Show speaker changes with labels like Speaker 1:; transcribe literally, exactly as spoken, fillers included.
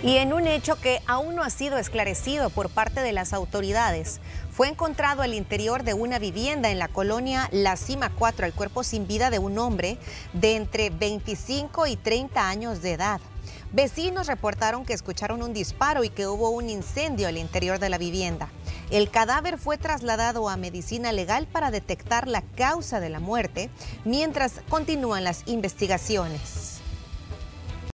Speaker 1: Y en un hecho que aún no ha sido esclarecido por parte de las autoridades, fue encontrado al interior de una vivienda en la colonia La Cima cuatro el cuerpo sin vida de un hombre de entre veinticinco y treinta años de edad. Vecinos reportaron que escucharon un disparo y que hubo un incendio al interior de la vivienda. El cadáver fue trasladado a medicina legal para detectar la causa de la muerte, mientras continúan las investigaciones.